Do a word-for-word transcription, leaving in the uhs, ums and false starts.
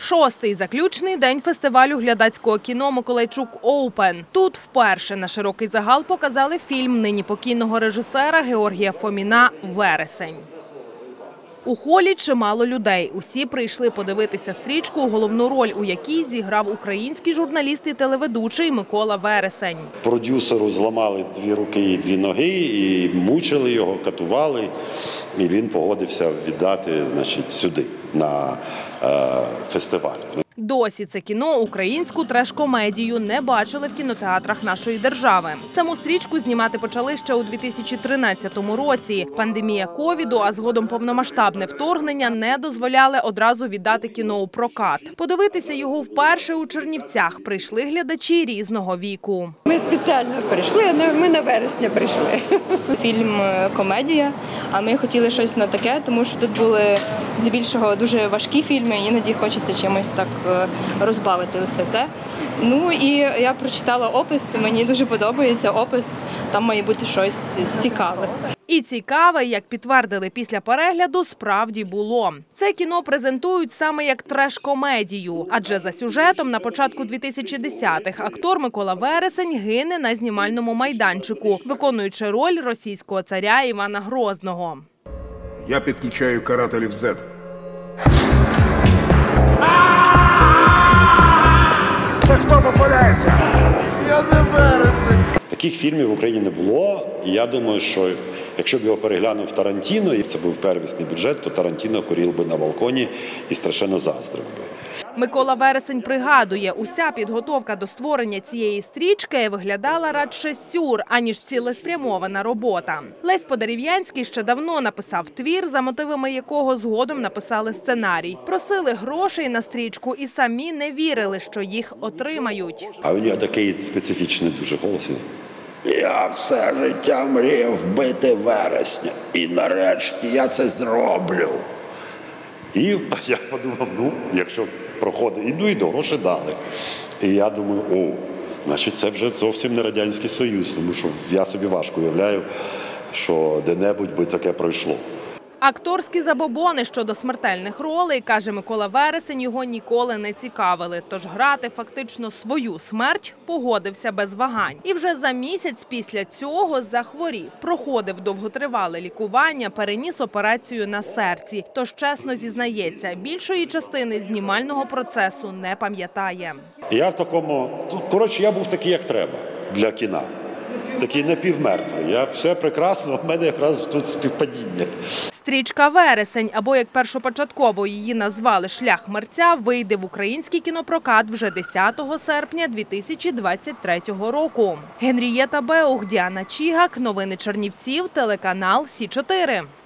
Шостий заключний день фестивалю глядацького кіно «Миколайчук Оупен». Тут вперше на широкий загал показали фільм нині покійного режисера Георгія Фоміна «Вересень». У холі чимало людей. Усі прийшли подивитися стрічку, головну роль у якій зіграв український журналіст і телеведучий Микола Вересень. Продюсеру зламали дві руки і дві ноги, і мучили його, катували. І він погодився віддати, значить, сюди, на е, фестиваль. Досі це кіно, українську треш-комедію, не бачили в кінотеатрах нашої держави. Саму стрічку знімати почали ще у дві тисячі тринадцятому році. Пандемія ковіду, а згодом повномасштабне вторгнення не дозволяли одразу віддати кіно у прокат. Подивитися його вперше у Чернівцях прийшли глядачі різного віку. Ми спеціально прийшли, ми на вересня прийшли. Фільм «Комедія», а ми хотіли щось на таке, тому що тут були здебільшого дуже важкі фільми, іноді хочеться чимось так розбавити усе це. Ну і я прочитала опис, мені дуже подобається опис, там має бути щось цікаве. І цікаве, як підтвердили після перегляду, справді було. Це кіно презентують саме як треш-комедію, адже за сюжетом на початку дві тисячі десятих актор Микола Вересень гине на знімальному майданчику, виконуючи роль російського царя Івана Грозного. Я підключаю карателів зет. Це хто попаляється? Я не Вересень. Таких фільмів в Україні не було. І я думаю, що якщо б його переглянув Тарантіно, і це був первісний бюджет, то Тарантіно курив би на балконі і страшенно заздрив би. Микола Вересень пригадує, уся підготовка до створення цієї стрічки виглядала радше сюр, аніж цілеспрямована робота. Лесь Подерев'янський ще давно написав твір, за мотивами якого згодом написали сценарій. Просили грошей на стрічку і самі не вірили, що їх отримають. А у нього такий специфічний дуже голос. Я все життя мріяв вбити Вересня. І нарешті я це зроблю. І я подумав, ну, якщо проходить, ну і гроші дали. І я думаю, о, значить це вже зовсім не Радянський Союз, тому що я собі важко уявляю, що де-небудь би таке пройшло. Акторські забобони щодо смертельних ролей, каже Микола Вересень, його ніколи не цікавили. Тож грати фактично свою смерть погодився без вагань. І вже за місяць після цього захворів. Проходив довготривале лікування, переніс операцію на серці. Тож чесно зізнається, більшої частини знімального процесу не пам'ятає. Я в такому, коротше, я був такий, як треба для кіна. Такий напівмертвий. Я все прекрасно, в мене якраз тут співпадіння. Стрічка «Вересень», або як першопочатково її назвали «Шлях мерця», вийде в український кінопрокат вже десятого серпня дві тисячі двадцять третього року. Генрієта Беух, Діана Чігак, новини Чернівців, телеканал Сі чотири.